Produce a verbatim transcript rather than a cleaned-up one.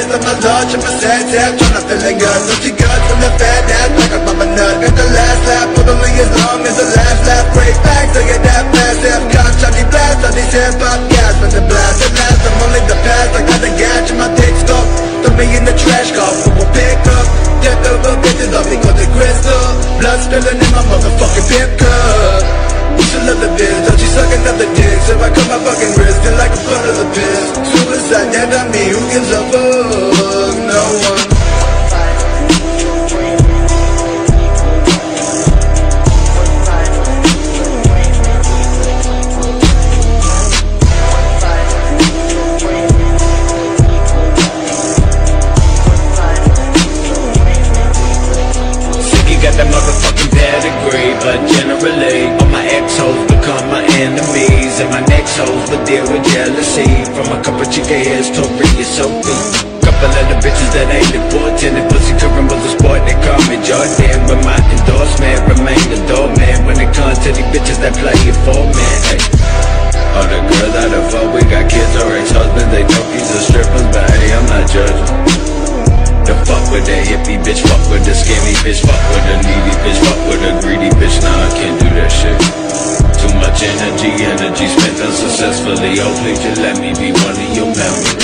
tears on my lunch and my sad tap, tryna feeling good. So she got from the fat ass like a mama nut. And the last laugh, probably as long as the last laugh. Break back, so get that fast ass cock. Johnny blast on these hip hop gas, but the blast at last. I'm only the past, I got the gas in my dick stuff. Throw me in the trash, call for a pickup. Death over bitches off because they crystal. Blood spilling in my motherfucking pimp cup. You should love the bitch, don't you sucking up the dick. So I cut my fucking wrist, feel like a foot of the piss. Suicide, yeah, not me, who gives a fuck? No one. That motherfucking pedigree, but generally all my ex-hoes become my enemies, and my next hoes would deal with jealousy. From a couple chica heads to Rhea Sophie, couple of the bitches that ain't important, and pussy current was a sport, they call me Jordan. But my endorsement remain the doorman when it comes to these bitches that play it for me. Hey. All the girls out of four, we got kids or ex-husbands, they know these are strippers, but hey, I'm not judging. The fuck with the hippie bitch, fuck with the skinny bitch, fuck with the needy bitch, fuck with the greedy bitch, nah I can't do that shit. Too much energy, energy spent unsuccessfully, oh please just let me be one of your members.